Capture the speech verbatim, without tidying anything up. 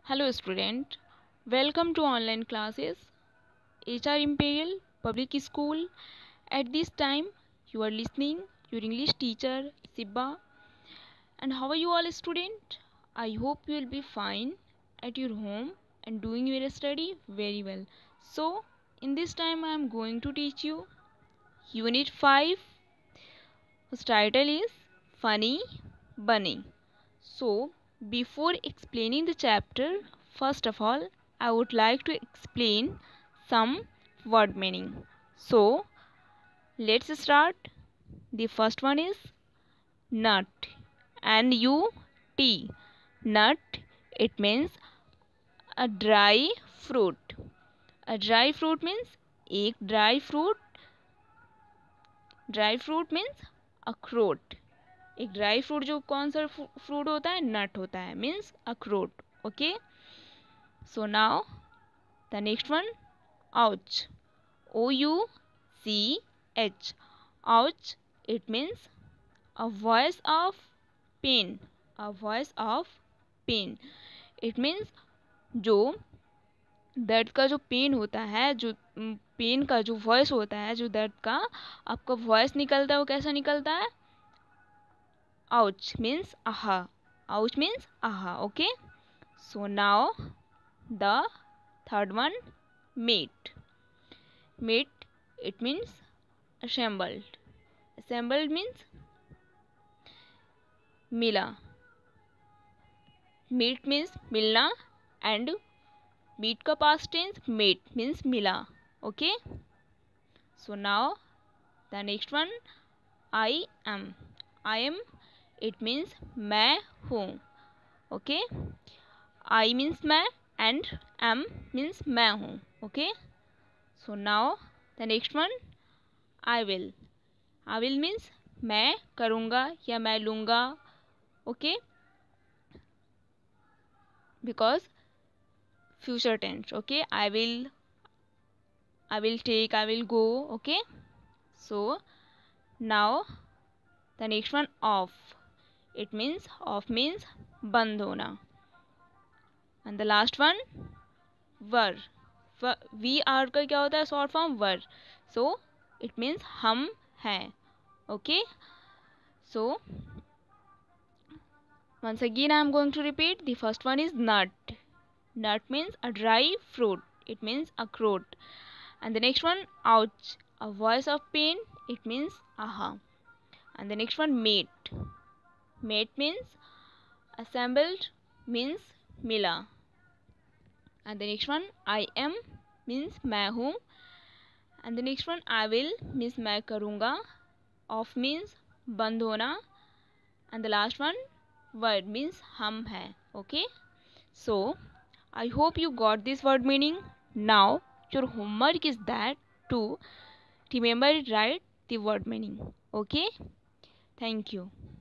Hello student, welcome to online classes H R Imperial Public School. At this time you are listening your English teacher Sibba. And how are you all student? I hope you will be fine at your home and doing your study very well. So in this time I am going to teach you Unit five, whose title is Funny Bunny. So, before explaining the chapter, first of all, I would like to explain some word meaning. So, let's start. The first one is nut. N U T. Nut. It means a dry fruit. A dry fruit means एक dry fruit. Dry fruit means अखरोट. एक dry fruit जो कौन सा fruit होता है, नट होता है, मीन्स अखरोट. Okay, so now the next one, ouch. O U C H. Ouch, it means a voice of pain. A voice of pain, it means जो दर्द का जो पेन होता है, जो पेन का जो वॉइस होता है, जो दर्द का आपका वॉइस निकलता है, वो कैसा निकलता है? Ouch means aha. Ouch means aha. Okay. So now the third one, mate. Mate, it means assembled. Assembled means mila. Meet means milna and meet ka past tense mate means mila. Okay. So now the next one, I am. I am, it means मैं हूँ. Okay, I means मैं and am means मैं हूँ. Okay, so now the next one, I will. I will means मैं करूँगा या मैं लूँगा. Okay, because future tense. Okay, I will, I will take, I will go. Okay, so now the next one, off. It means off means बंद होना. And the last one, we're. We are का क्या होता है short form? We're. So it means हम हैं. Okay, so once again I am going to repeat. The first one is nut. Nut means a dry fruit. It means अखरोट. And the next one, ouch. A voice of pain. It means aha. And the next one, mate. Mate means assembled means मिला. And the next one, I am means मैं हूँ. And the next one, I will means मैं करूँगा. Off means बंद होना. And the last one, word means हम हैं. Okay, so I hope you got this word meaning. Now your homework is that to remember, write the word meaning. Okay, thank you.